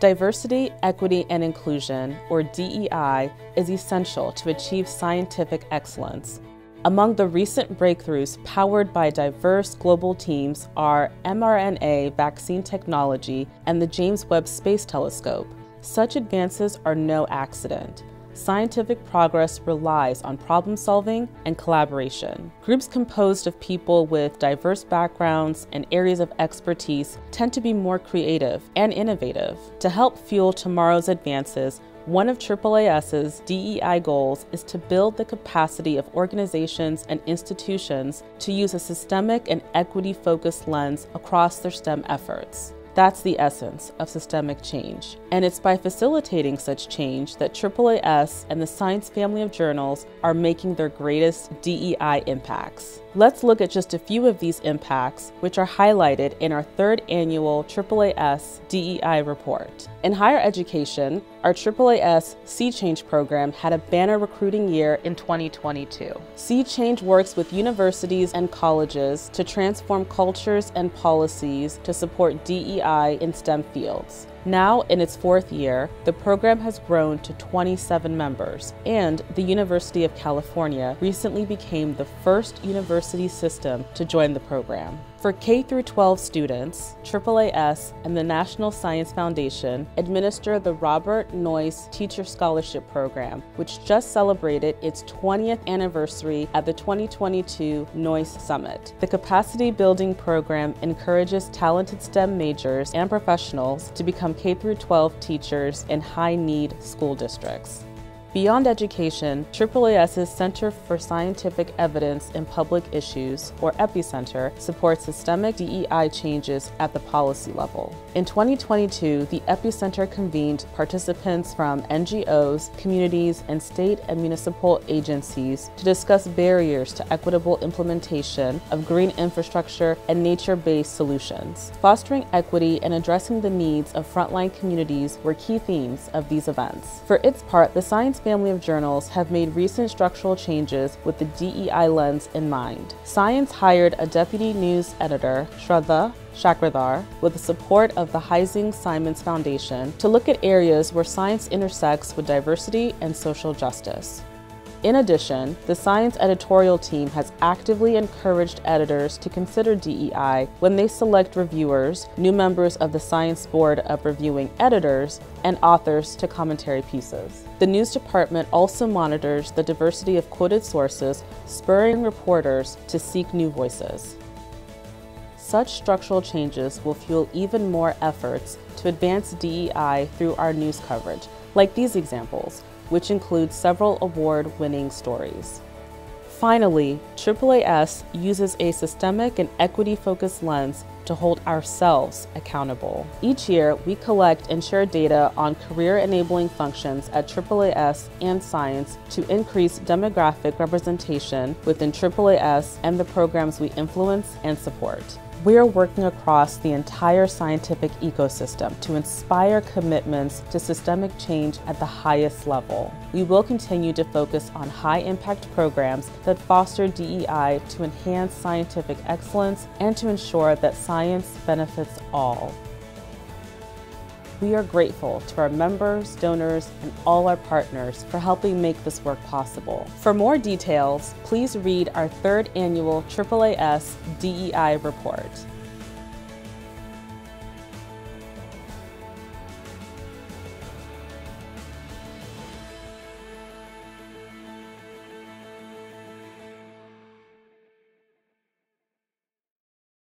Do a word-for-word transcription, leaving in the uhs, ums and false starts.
Diversity, equity, and inclusion, or D E I, is essential to achieve scientific excellence. Among the recent breakthroughs powered by diverse global teams are mRNA vaccine technology and the James Webb Space Telescope. Such advances are no accident. Scientific progress relies on problem solving and collaboration. Groups composed of people with diverse backgrounds and areas of expertise tend to be more creative and innovative. To help fuel tomorrow's advances, one of AAAS's D E I goals is to build the capacity of organizations and institutions to use a systemic and equity-focused lens across their STEM efforts. That's the essence of systemic change. And it's by facilitating such change that AAAS and the Science family of journals are making their greatest D E I impacts. Let's look at just a few of these impacts, which are highlighted in our third annual AAAS D E I report. In higher education, our AAAS SeeChange program had a banner recruiting year in twenty twenty-two. SeeChange works with universities and colleges to transform cultures and policies to support D E I in STEM fields. Now, in its fourth year, the program has grown to twenty-seven members, and the University of California recently became the first university system to join the program. For K through twelve students, AAAS and the National Science Foundation administer the Robert Noyce Teacher Scholarship Program, which just celebrated its twentieth anniversary at the twenty twenty-two Noyce Summit. The capacity building program encourages talented STEM majors and professionals to become K through twelve teachers in high-need school districts. Beyond education, AAAS's Center for Scientific Evidence in Public Issues, or EPICenter, supports systemic D E I changes at the policy level. In twenty twenty-two, the EPICenter convened participants from N G Os, communities, and state and municipal agencies to discuss barriers to equitable implementation of green infrastructure and nature-based solutions. Fostering equity and addressing the needs of frontline communities were key themes of these events. For its part, the Science family of journals have made recent structural changes with the D E I lens in mind. Science hired a deputy news editor, Shraddha Chakradhar, with the support of the Heising Simons Foundation, to look at areas where science intersects with diversity and social justice. In addition, the Science editorial team has actively encouraged editors to consider D E I when they select reviewers, new members of the Science Board of Reviewing Editors, and authors to commentary pieces. The news department also monitors the diversity of quoted sources, spurring reporters to seek new voices. Such structural changes will fuel even more efforts to advance D E I through our news coverage, like these examples, which include several award-winning stories. Finally, AAAS uses a systemic and equity-focused lens to hold ourselves accountable. Each year, we collect and share data on career-enabling functions at AAAS and Science to increase demographic representation within AAAS and the programs we influence and support. We are working across the entire scientific ecosystem to inspire commitments to systemic change at the highest level. We will continue to focus on high-impact programs that foster D E I to enhance scientific excellence and to ensure that science benefits all. We are grateful to our members, donors, and all our partners for helping make this work possible. For more details, please read our third annual AAAS D E I report.